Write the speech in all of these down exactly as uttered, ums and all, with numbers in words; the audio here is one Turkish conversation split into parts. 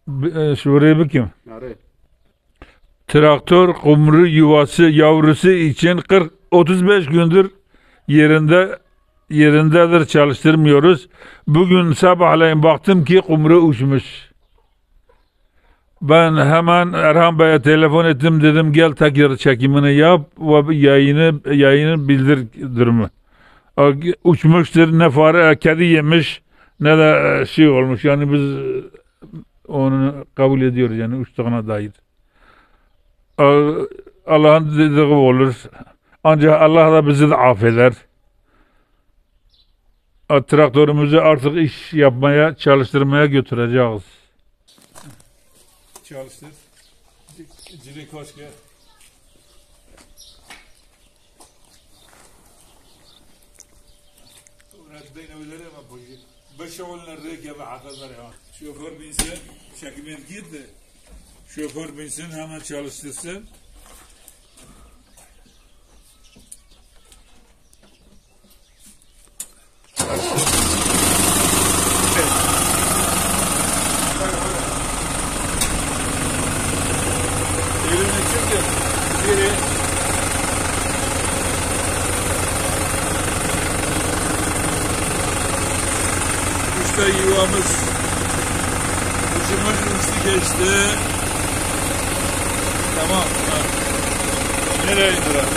B- Şuraya bakayım. Nereye? Traktör kumru yuvası yavrusu için kırk otuz beş gündür yerinde yerindedir, çalıştırmıyoruz. Bugün sabahleyin baktım ki kumru uçmuş. Ben hemen Erhan Bey'e telefon ettim, dedim gel tekrar çekimini yap ve yayını yayını bildir durumu. A- Uçmuştur, ne fare kedi yemiş ne de e, şey olmuş, yani biz e, onu kabul ediyoruz, yani uçtuğuna dair. A- Allah'ın dediği olur. Ancak Allah da bizi de affeder. A, Traktörümüzü artık iş yapmaya, çalıştırmaya götüreceğiz. Çalıştır. Cilik hoş gel. بشغلنا الركب عقدر ya. Şoför binsin, çekimler girdi. Şoför binsin, hemen çalıştırsın. Elini çıktı. Biri. İşte yuvamız. Ucumuz üstü geçti. Tamam. Ha. Nereye indirelim?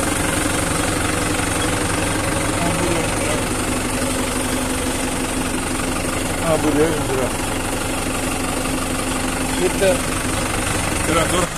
Ha buraya indirelim. Ha buraya indirelim. Gitti. Traktör.